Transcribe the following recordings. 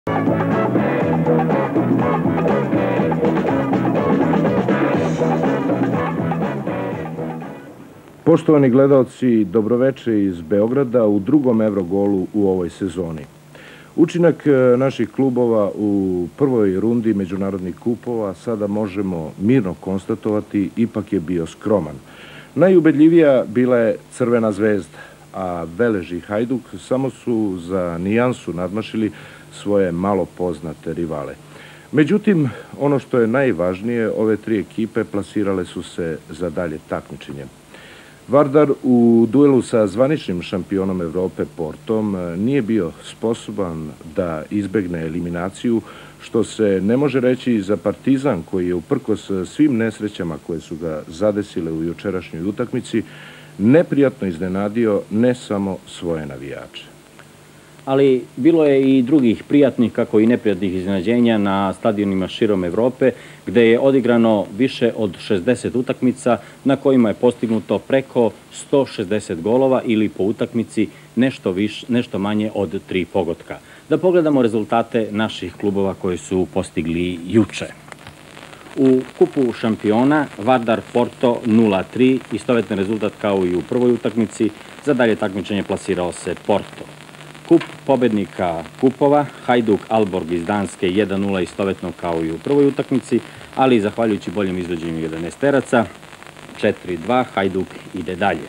Poštovani gledaoci, dobroveče iz Beograda u drugom Evrogolu u ovoj sezoni. Učinak naših klubova u prvoj rundi međunarodnih kupova sada možemo mirno konstatovati ipak je bio skroman. Najubedljivija bila je Crvena zvezda, a Velež i Hajduk samo su za nijansu nadmašili svoje malo poznate rivale. Međutim, ono što je najvažnije, ove tri ekipe plasirale su se za dalje takmičenje. Vardar u duelu sa zvaničnim šampionom Evrope Portom nije bio sposoban da izbegne eliminaciju, što se ne može reći za Partizan koji je uprkos svim nesrećama koje su ga zadesile u jučerašnjoj utakmici neprijatno iznenadio ne samo svoje navijače. Ali bilo je i drugih prijatnih kako i neprijatnih iznenađenja na stadionima širom Evrope, gde je odigrano više od 60 utakmica na kojima je postignuto preko 160 golova ili po utakmici nešto manje od 3 pogotka. Da pogledamo rezultate naših klubova koje su postigli juče. U kupu šampiona Vardar Porto 0-3, istovetan rezultat kao i u prvoj utakmici, za dalje takmičenje plasirao se Porto. Kup pobednika kupova, Hajduk Alborg iz Danske 1-0 istovetno kao i u prvoj utakmici, ali zahvaljujući boljem izvođenju 11-teraca, 4-2, Hajduk ide dalje.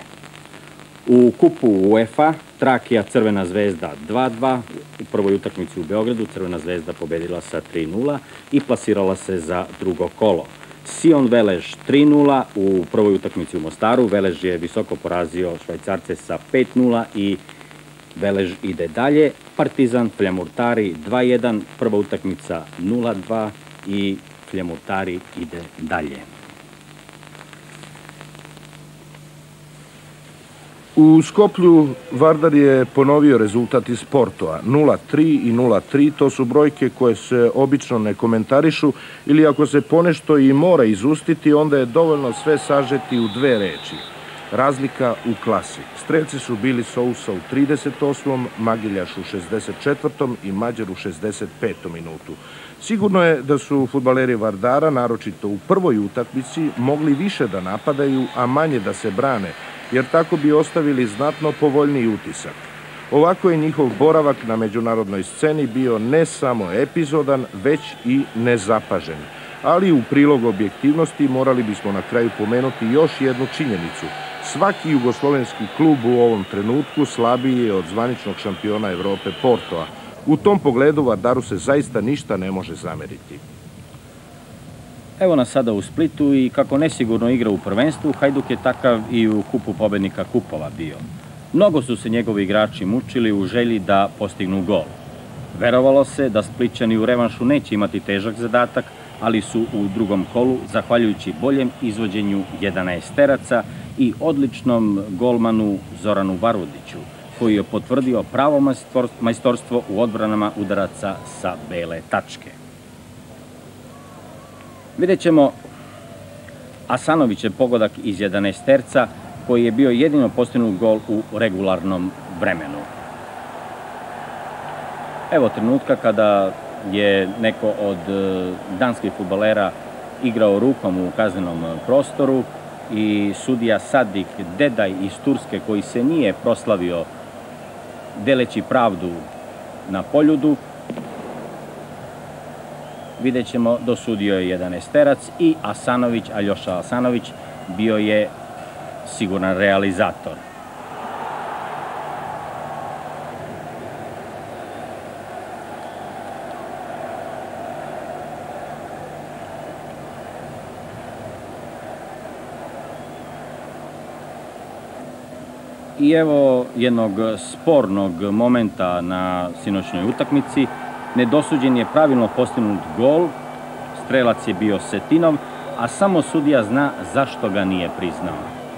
U kupu UEFA, Trakija Crvena zvezda 2-2, u prvoj utakmici u Beogradu Crvena zvezda pobedila sa 3-0 i plasirala se za drugo kolo. Sion Velež 3-0 u prvoj utakmici u Mostaru, Velež je visoko porazio Švajcarce sa 5-0 i Velež ide dalje. Partizan Fljamurtari 2-1, prva utakmica 0-2 i Fljamurtari ide dalje. U Skoplju Vardar je ponovio rezultat iz Portoa. 0-3 i 0-3, to su brojke koje se obično ne komentarišu ili ako se ponešto i mora izustiti, onda je dovoljno sve sažeti u dve reči. Razlika u klasi. Strelci su bili Sousa u 38. Magiljaš u 64. i Mađar u 65. minutu. Sigurno je da su fudbaleri Vardara, naročito u prvoj utakmici, mogli više da napadaju, a manje da se brane, jer tako bi ostavili znatno povoljniji utisak. Ovako je njihov boravak na međunarodnoj sceni bio ne samo epizodan, već i nezapažen. Ali u prilog objektivnosti morali bismo na kraju pomenuti još jednu činjenicu. Svaki jugoslovenski klub u ovom trenutku slabiji je od zvaničnog šampiona Evrope Portoa. U tom pogledu Vardaru se zaista ništa ne može zameriti. Evo nas sada u Splitu i kako nesigurno igra u prvenstvu, Hajduk je takav i u kupu pobednika kupova bio. Mnogo su se njegovi igrači mučili u želji da postignu gol. Verovalo se da Splićani u revanšu neće imati težak zadatak, ali su u drugom kolu, zahvaljujući boljem izvođenju 11-teraca i odličnom golmanu Zoranu Varudiću, koji je potvrdio pravo majstorstvo u odbranama udaraca sa bele tačke. Vidjet ćemo Asanovićev pogodak iz 11-terca, koji je bio jedino postignut gol u regularnom vremenu. Evo trenutka kada je neko od danskih fudbalera igrao rukom u kaznenom prostoru i sudija Sadik Dedaj iz Turske, koji se nije proslavio deleći pravdu na poljudu, vidjet ćemo, dosudio je 11-terac i Asanović, Aljoša Asanović, bio je siguran realizator. I evo jednog spornog momenta na sinoćnoj utakmici. Nedosuđen je pravilno postignut gol, strelac je bio Setinov, a samo sudija zna zašto ga nije priznao.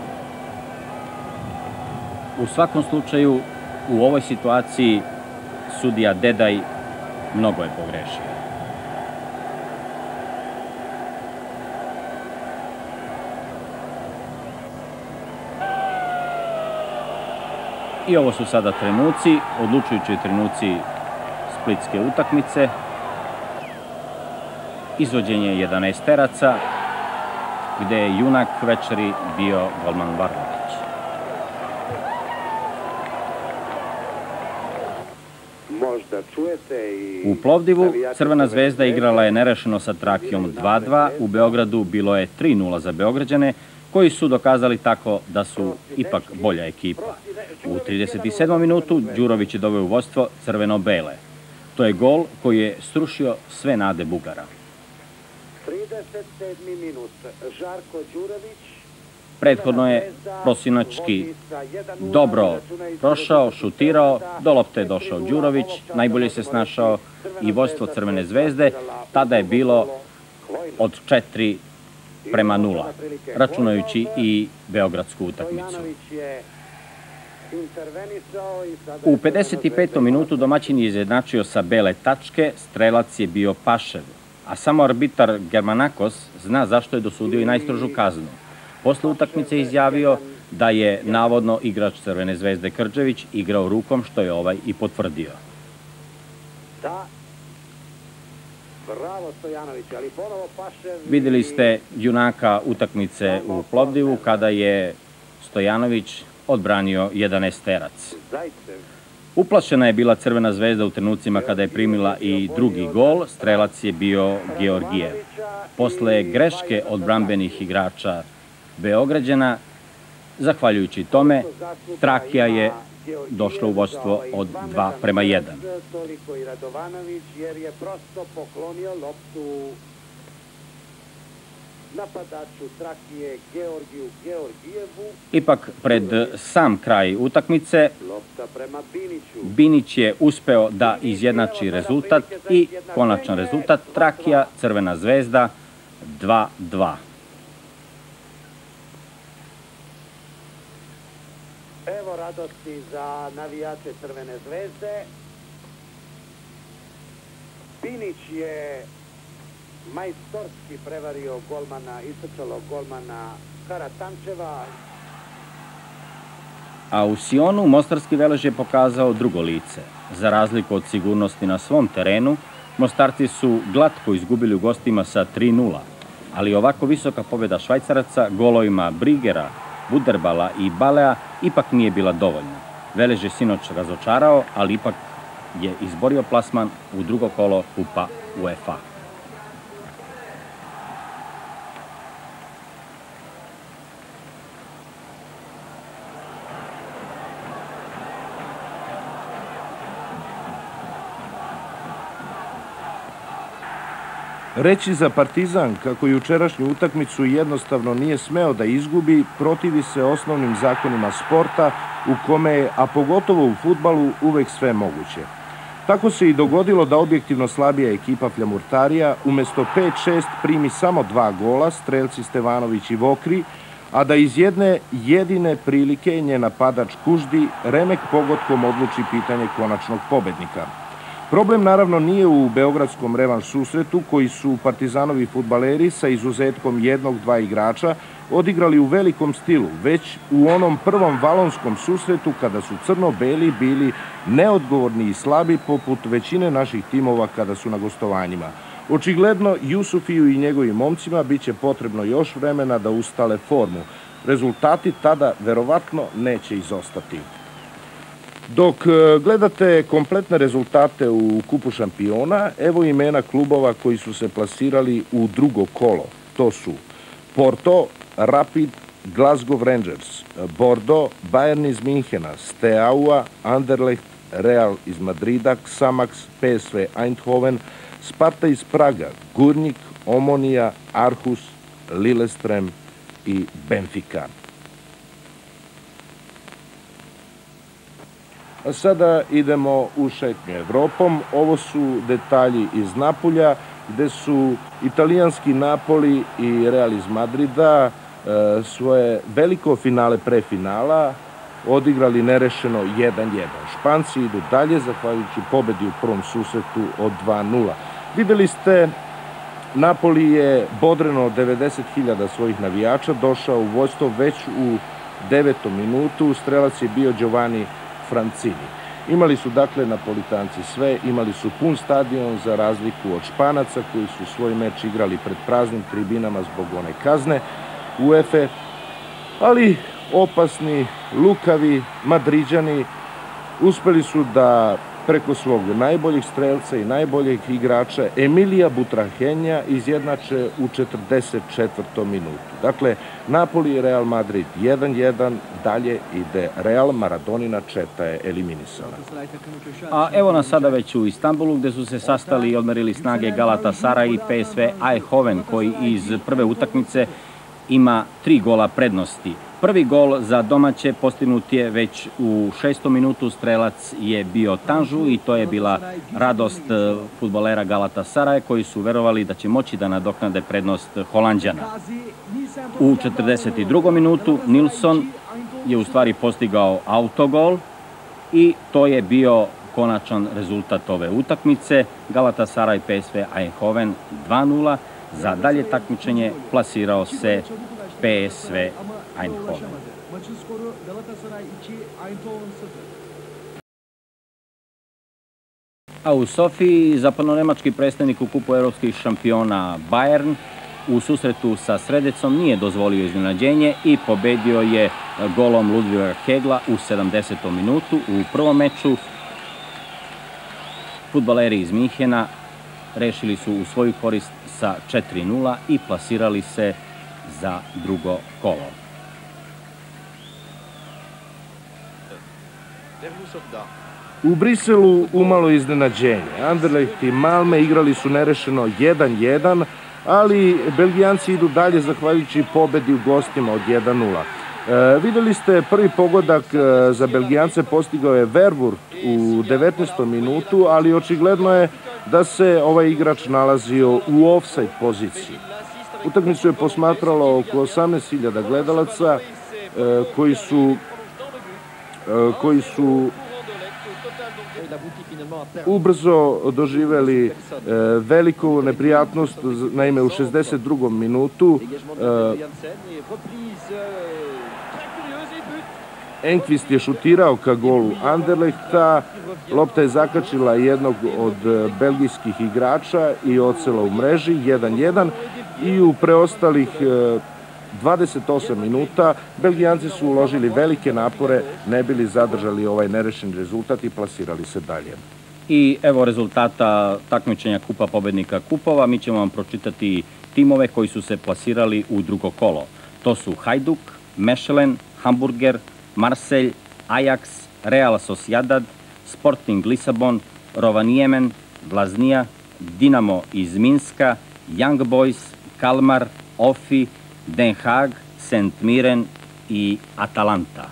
U svakom slučaju, u ovoj situaciji sudija Dedaj mnogo je pogrešio. I ovo su sada trenuci, odlučujući trenuci splitske utakmice. Izvođenje 11-teraca, gde je junak večeri bio golman Varlović. U Plovdivu Crvena zvezda igrala je nerešeno sa Trakijom 2:2, u Beogradu bilo je 3:0 za Beograđane, koji su dokazali tako da su ipak bolja ekipa. U 37. minutu Đurović je doveo u vodstvo crveno-bele. To je gol koji je srušio sve nade Bugara. 37. minut, Žarko Đurović. Prethodno je prosinački dobro prošao, šutirao, do lopte je došao Đurović, najbolje se snašao i vodstvo Crvene zvezde, tada je bilo od 4:0, računajući i beogradsku utakmicu. U 55. minutu domaćin je izjednačio sa bele tačke, strelac je bio Pašev, a samo arbitar Germanakos zna zašto je dosudio i najstrožu kaznu. Posle utakmice je izjavio da je navodno igrač Crvene zvezde Krđević igrao rukom, što je ovaj i potvrdio. Da, bravo Stojanović, ali ponovo Pašev... Videli ste junaka utakmice u Plovdivu kada je Stojanović odbranio 11-terac. Uplašena je bila Crvena zvezda u trenucima kada je primila i drugi gol, strelac je bio Georgijev. Posle greške odbrambenih igrača Beograđana, zahvaljujući tome, Trakija je došla u vodstvo od 2:1. Toliko i Radovanović, jer je prosto poklonio loptu napadaču Trakije Georgiju Georgijevu. Ipak, pred sam kraj utakmice, Binić je uspeo da izjednači rezultat i konačan rezultat Trakija, Crvena zvezda 2:2. Evo radosti za navijače Crvene zvezde. Binić je majstorski prevario golmana, istrčalog golmana Karatančeva. A u Sionu mostarski Velež je pokazao drugo lice. Za razliku od sigurnosti na svom terenu, Mostarci su glatko izgubili u gostima sa 3:0, ali ovako visoka pobjeda Švajcaraca golovima Brigera, Buderbala i Balea ipak nije bila dovoljna. Velež je sinoć razočarao, ali ipak je izborio plasman u drugo kolo Kupa UEFA. Reći za Partizan kako jučerašnju utakmicu jednostavno nije smeo da izgubi, protivi se osnovnim zakonima sporta u kome je, a pogotovo u fudbalu, uvek sve moguće. Tako se i dogodilo da objektivno slabija ekipa Fljamurtarija umesto 5-6 primi samo 2 gola, strelci Stevanović i Vokri, a da iz jedne jedine prilike njen napadač Kuždi remek pogodkom odluči pitanje konačnog pobednika. Problem naravno nije u beogradskom revanš susretu koji su Partizanovi fudbaleri sa izuzetkom 1-2 igrača odigrali u velikom stilu, već u onom prvom valonskom susretu kada su crno-beli bili neodgovorni i slabi poput većine naših timova kada su na gostovanjima. Očigledno Jusufiju i njegovim momcima biće potrebno još vremena da ustale formu. Rezultati tada verovatno neće izostati. Dok gledate kompletne rezultate u Kupu šampiona, evo imena klubova koji su se plasirali u drugo kolo. To su Porto, Rapid, Glasgow Rangers, Bordeaux, Bayern iz Minhena, Steaua, Anderlecht, Real iz Madrida, Xamax, PSV Eindhoven, Sparta iz Praga, Gurnik, Omonija, Aarhus, Lillestrøm i Benfica. A sada idemo u šetnju Evropom. Ovo su detalji iz Napulja, gde su italijanski Napoli i Real iz Madrida svoje veliko finale prefinala odigrali nerešeno 1:1. Španci idu dalje, zahvaljujući pobedi u prvom susretu od 2:0. Videli ste, Napoli je bodreno 90.000 svojih navijača došao u vodstvo već u 9. minutu. Strelac je bio Giovanni Francini. Imali su dakle Napolitanci sve, imali su pun stadion za razliku od Španaca koji su svoj meč igrali pred praznim tribinama zbog one kazne UEFA, ali opasni, lukavi Madriđani uspeli su da preko svog najboljeg strelca i najboljeg igrača Emilija Butrahenja izjednače u 44. minutu. Dakle, Napoli i Real Madrid 1-1, dalje ide Real, Maradonina četa je eliminisana. A evo nas sada već u Istanbulu gde su se sastali i odmerili snage Galatasaray i PSV Eindhoven koji iz prve utakmice ima 3 gola prednosti. Prvi gol za domaće postignut je već u 6. minutu, strelac je bio Tanžu i to je bila radost fudbalera Galatasaraja koji su verovali da će moći da nadoknade prednost Holanđana. U 42. minutu Nilsson je u stvari postigao autogol i to je bio konačan rezultat ove utakmice. Galatasaray PSV Eindhoven 2-0. Za dalje takmičenje plasirao se PSV Eindhoven. A u Sofiji zapadno-nemački predstavnik u kupu evropskih šampiona Bayern u susretu sa Sredecom nije dozvolio iznenađenje i pobedio je golom Ludviga Hegla u 70. minutu. U prvom meču fudbaleri iz Minhena rešili su u svoju korist sa 4-0 i plasirali se za drugo kolo. U Briselu umalo iznenađenje. Anderlecht i Malme igrali su nerešeno 1-1, ali Belgijanci idu dalje zahvaljujući pobedi u gostima od 1-0. Videli ste prvi pogodak za Belgijance postigao je Verwoerd u 19. minutu, ali očigledno je da se ovaj igrač nalazio u ofsajd poziciji. Utakmicu je posmatralo oko 18.000 gledalaca koji su ubrzo doživeli veliku neprijatnost, naime u 62. minutu Enqvist je šutirao ka golu Anderlechta, lopta je zakačila jednog od belgijskih igrača i ocela u mreži 1-1 i u preostalih 28 minuta Belgijanci su uložili velike napore, ne bili zadržali ovaj nerešen rezultat i plasirali se dalje. I evo rezultata takmičenja Kupa pobednika kupova. Mi ćemo vam pročitati timove koji su se plasirali u drugo kolo. To su Hajduk, Mechelen, Hamburger, Marseille, Ajax, Real Sociedad, Sporting Lisabon, Rovaniemi, Vlaznija, Dinamo iz Minska, Young Boys, Kalmar, Ofi, Den Haag, St. Mirren i Atalanta.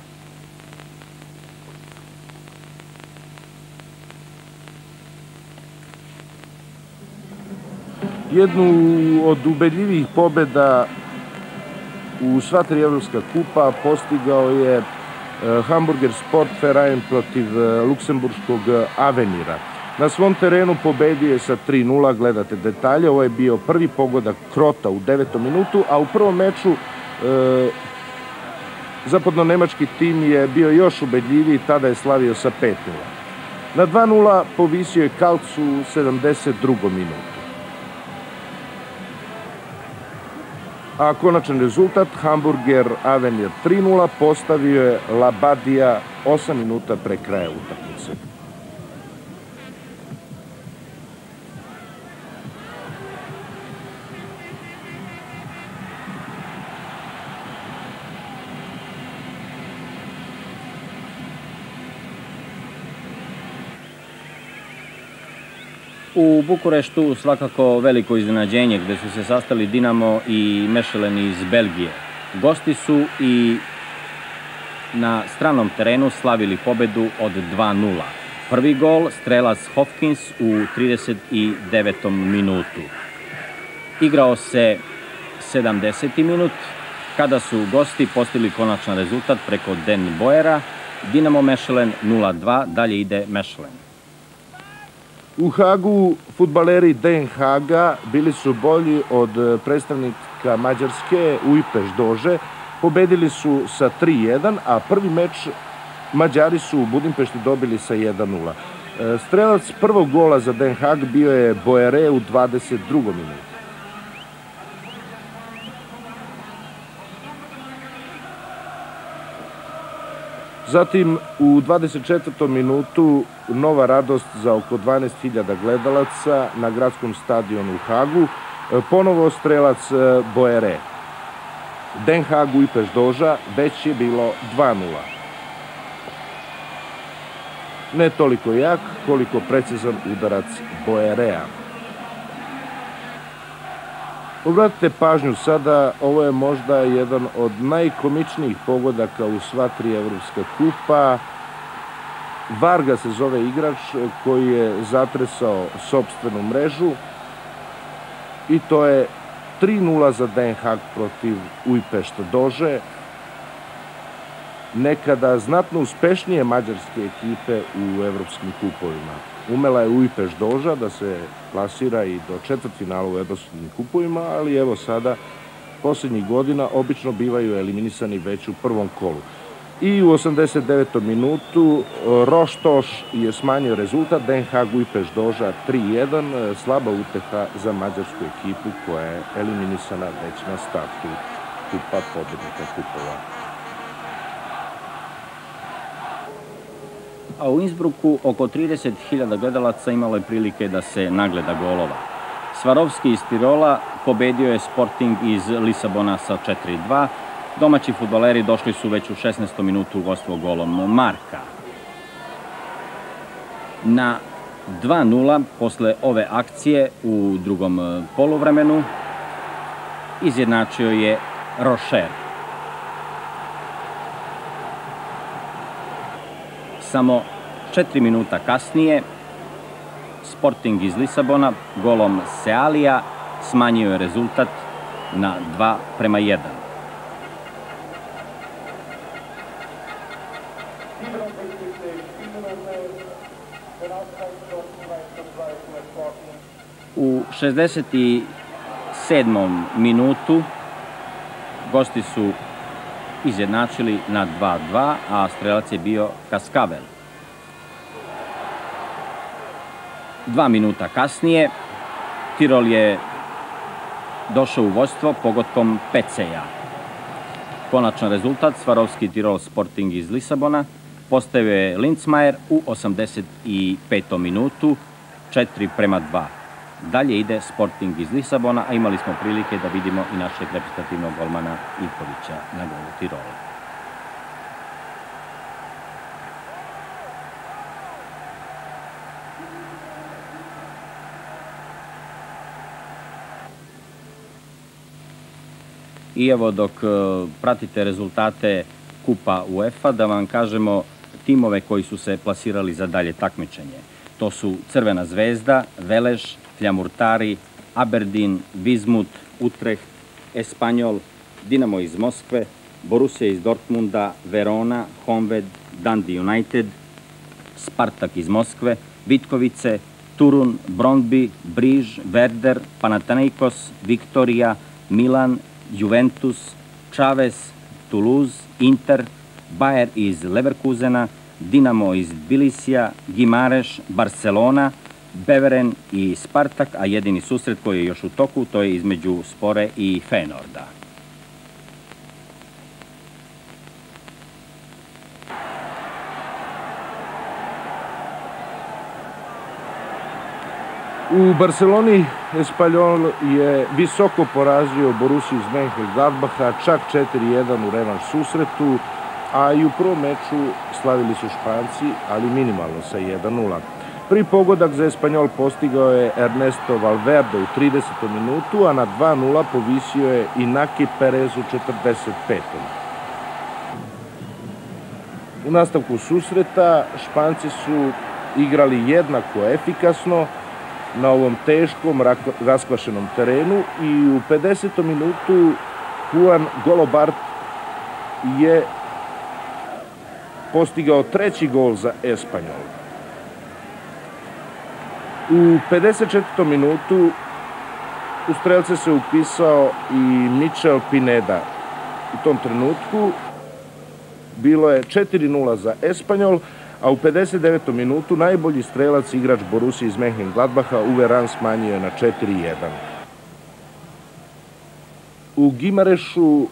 Jednu od ubedljivih pobeda u sva 3 evropska kupa postigao je Hamburger Sportverein protiv luksemburškog Avenira. Na svom terenu pobedio je sa 3-0, gledate detalje, ovo je bio prvi pogodak Krota u 9. minutu, a u prvom meču zapadno-nemački tim je bio još ubedljiviji, tada je slavio sa 5-0. Na 2-0 povisio je Kalc u 72. minutu. A konačan rezultat, Hamburger Avenir 3-0, postavio je Labadija 8 minuta pre kraja utakmice. U Bukureštu svakako veliko iznenađenje gde su se sastali Dinamo i Mechelen iz Belgije. Gosti su i na stranom terenu slavili pobedu od 2-0. Prvi gol strelac Hopkins u 39. minutu. Igrao se 70. minut kada su gosti postigli konačan rezultat preko Den Boera. Dinamo Mechelen 0-2, dalje ide Mechelen. U Hagu fudbaleri Den Haaga bili su bolji od predstavnika Mađarske Ujpeš Dože, pobedili su sa 3-1, a prvi meč Mađari su u Budimpešti dobili sa 1:0. Strelac prvog gola za Den Haag bio je Boere u 22. minutu. Zatim u 24. minutu nova radost za oko 12.000 gledalaca na gradskom stadionu u Hagu, ponovo strelac Boere. Den Haag Ujpeš Doža već je bilo 2:0. Ne toliko jak, koliko precizan udarac Boerea. Obratite pažnju sada, ovo je možda jedan od najkomičnijih pogodaka u sva tri evropska kupa. Varga se zove igrač koji je zatresao sopstvenu mrežu i to je 3:0 za Den Haag protiv Ujpešta Dože, nekada znatno uspešnije mađarske ekipe u evropskim kupovima. Umela je Ujpeš Doža da se plasira i do četvrtfinala u evropskim kupovima, ali evo sada, posljednjih godina, obično bivaju eliminisani već u prvom kolu. I u 89. minutu Roštoš je smanjio rezultat, Den Haag Ujpeš Doža 3:1, slaba uteha za mađarsku ekipu koja je eliminisana već na startu kupa pobednika kupova. A u Innsbrucku oko 30.000 gledalaca imalo je prilike da se nagleda golova. Svarovski iz Tirola pobedio je Sporting iz Lisabona sa 4:2. Domaći fudbaleri došli su već u 16. minutu u vodstvo golom Marka. Na 2:0 posle ove akcije u drugom poluvremenu izjednačio je Rocher. Samo 4 minuta kasnije Sporting iz Lisabona golom Sealija smanjio je rezultat na 2:1. U 67. minutu gosti su izjednačili na 2:2, a strelac je bio Kaskavel. 2 minuta kasnije Tirol je došao u vodstvo pogodkom Peceja. Konačan rezultat Svarovski Tirol Sporting iz Lisabona postavio je Lindsmajer u 85. minutu 4:2. Dalje ide Sporting iz Lisabona, a imali smo prilike da vidimo i našeg reprezentativnog golmana Ivkovića na golu Tirola. I evo dok pratite rezultate Kupa UEFA, da vam kažemo timove koji su se plasirali za dalje takmičenje. To su Crvena zvezda, Velež, Fljamurtari, Aberdeen, Vismut, Utrecht, Espanyol, Dinamo iz Moskve, Borussia iz Dortmunda, Verona, Honved, Dundee United, Spartak iz Moskve, Vitkovice, Turun, Brøndby, Briž, Werder, Panathinaikos, Viktorija, Milan, Juventus, Chaves, Toulouse, Inter, Bayer iz Leverkusena, Dinamo iz Tbilisija, Gimareš, Barcelona, Beveren i Spartak, a jedini susret koji je još u toku, to je između Spore i Feyenoorda. U Barceloni Espanyol je visoko porazio Borussiju iz Mönchengladbacha, čak 4:1 u revanš susretu, a i u prvom meču slavili su Španci, ali minimalno sa 1:0. Prvi pogodak za Espanyol postigao je Ernesto Valverde u 30. minutu, a na 2:0 povisio je Inaki Perez u 45. U nastavku susreta Španci su igrali jednako efikasno na ovom teškom, raskvašenom terenu i u 50. minutu Juan Golobart je postigao treći gol za Espanyol. U 54. minutu u strelce se upisao i Michel Pineda. U tom trenutku bilo je 4:0 za Espanjol, a u 59. minutu najbolji strelac igrač Borussia iz Mönchengladbacha Uwe Rahn smanjio je na 4:1. U Gimarešu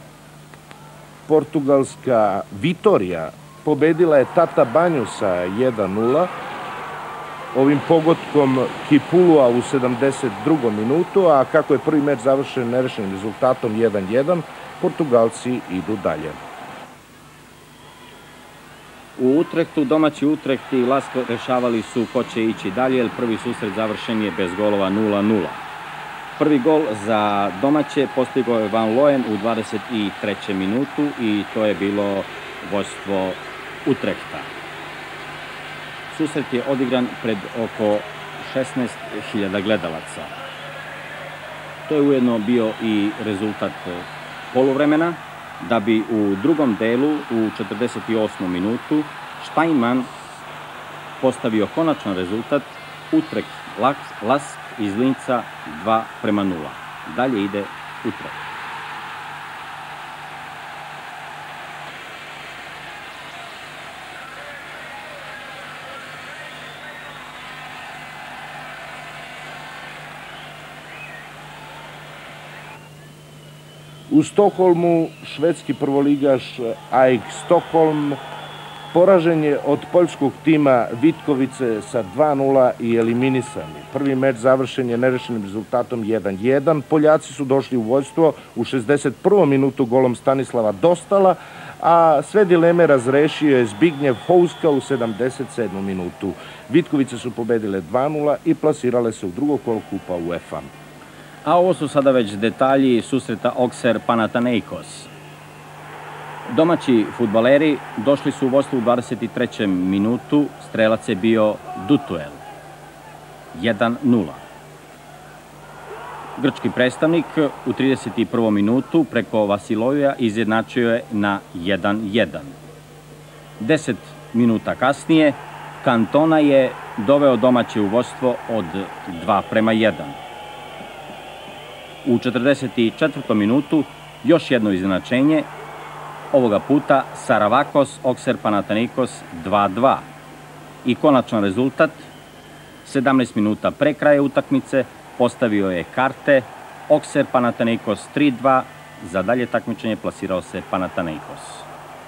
portugalska Vitorija pobedila je Tata Banju sa 1:0, ovim pogodkom Kipulua u 72. minutu, a kako je prvi meč završen nerešenim rezultatom 1:1, Portugalci idu dalje. U Utrehtu domaći Utrecht i Lask rešavali su ko će ići dalje, jer prvi susret završen je bez golova 0:0. Prvi gol za domaće postigao je Van Looyen u 23. minutu i to je bilo vođstvo Utrehta. Susret je odigran pred oko 16.000 gledalaca. To je ujedno bio i rezultat poluvremena, da bi u drugom delu, u 48. minutu, Steinmann postavio konačan rezultat Utrecht Lask iz Linca 2:0. Dalje ide Utrecht. U Stokholmu švedski prvoligaš AIK Stockholm poražen je od poljskog tima Vitkovice sa 2:0 i eliminisan je. Prvi meč završen je nerešenim rezultatom 1:1. Poljaci su došli u vođstvo u 61. minutu golom Stanislava Dostala, a sve dileme razrešio je Zbigniew Houska u 77. minutu. Vitkovice su pobedile 2:0 i plasirale se u drugo kolo kupa UEFA. A ovo su sada već detalji susreta Auxerre Panathinaikos. Domaći fudbaleri došli su u vođstvo u 23. minutu, strelac je bio Dutuel. 1:0. Grčki predstavnik u 31. minutu preko Vasilovija izjednačio je na 1:1. 10 minuta kasnije Cantona je doveo domaće u vođstvo od 2:1. U 44. minutu još jedno izjednačenje, ovoga puta Saravakos Auxerre Panathinaikos 2:2. I konačan rezultat, 17 minuta pre kraja utakmice, postavio je karte Auxerre Panathinaikos 3:2, za dalje takmičenje plasirao se Panathinaikos.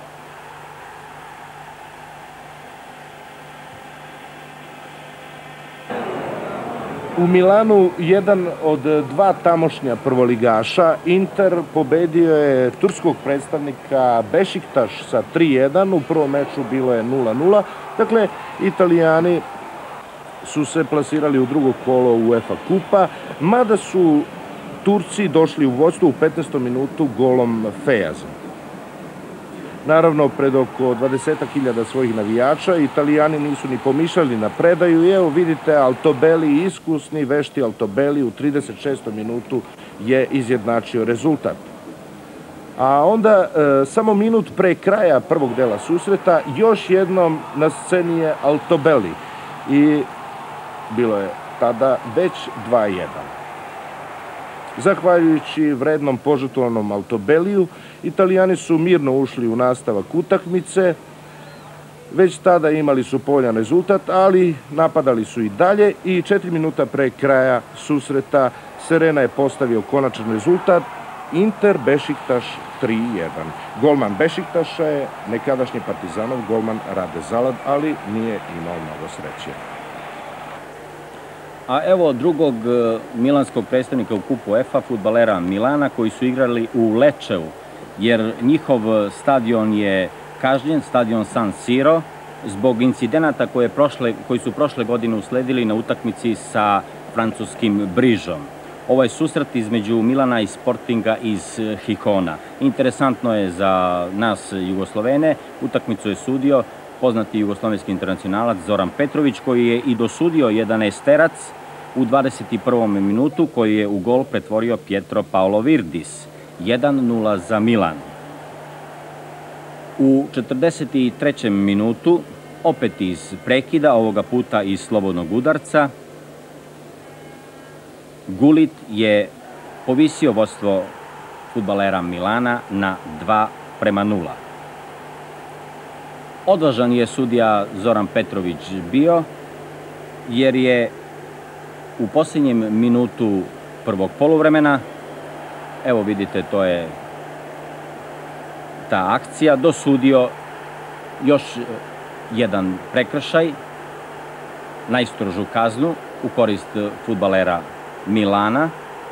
U Milanu jedan od dva tamošnja prvoligaša, Inter, pobedio je turskog predstavnika Bešiktaš sa 3:1, u prvom meču bilo je 0:0, dakle Italijani su se plasirali u drugo kolo UEFA kupa, mada su Turci došli u vođstvo u 15. minutu golom Fejaza. Naravno, pred oko 20.000 svojih navijača, Italijani nisu ni pomišljali na predaju i evo vidite Altobelli, iskusni, vešti Altobelli u 36. minutu je izjednačio rezultat. A onda, samo minut pre kraja prvog dela susreta, još jednom na sceni je Altobelli i bilo je tada već 2:1. Zahvaljujući vrednom požrtvovanom Altobelliju, Italijani su mirno ušli u nastavak utakmice, već tada imali su povoljan rezultat, ali napadali su i dalje i 4 minuta pre kraja susreta Serena je postavio konačan rezultat, Inter Bešiktaš 3:1. Golman Bešiktaša je nekadašnji Partizanov golman Rade Zalad, ali nije imao mnogo sreće. A evo drugog milanskog predstavnika u kupu UEFA, fudbalera Milana, koji su igrali u Lečeu, jer njihov stadion je kažnjen, stadion San Siro, zbog incidenata koji su prošle godine usledili na utakmici sa francuskim Brižom. Ovo je susret između Milana i Sportinga iz Hikona. Interesantno je za nas Jugoslovene, utakmicu je sudio poznati jugoslovenski internacionalac Zoran Petrović, koji je i dosudio jedan esterac u 21. minutu, koji je u gol pretvorio Pietro Paolo Virdis. 1:0 za Milan. U 43. minutu, opet iz prekida, ovoga puta iz slobodnog udarca, Gullit je povisio vođstvo fudbalera Milana na 2:0. Odvažan je sudija Zoran Petrović bio, jer je u posljednjem minutu prvog poluvremena, evo vidite, to je ta akcija, dosudio još jedan prekršaj, najstrožu kaznu u korist fudbalera Milana,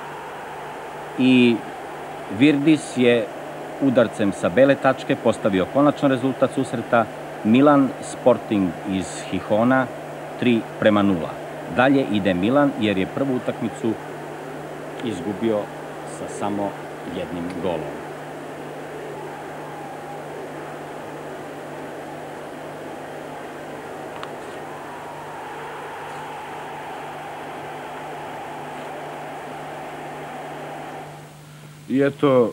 i Virdis je udarcem sa bele tačke postavio konačan rezultat susreta Milan Sporting iz Hihona 3:0. Dalje ide Milan jer je prvu utakmicu izgubio sa samo jednim golom. I eto,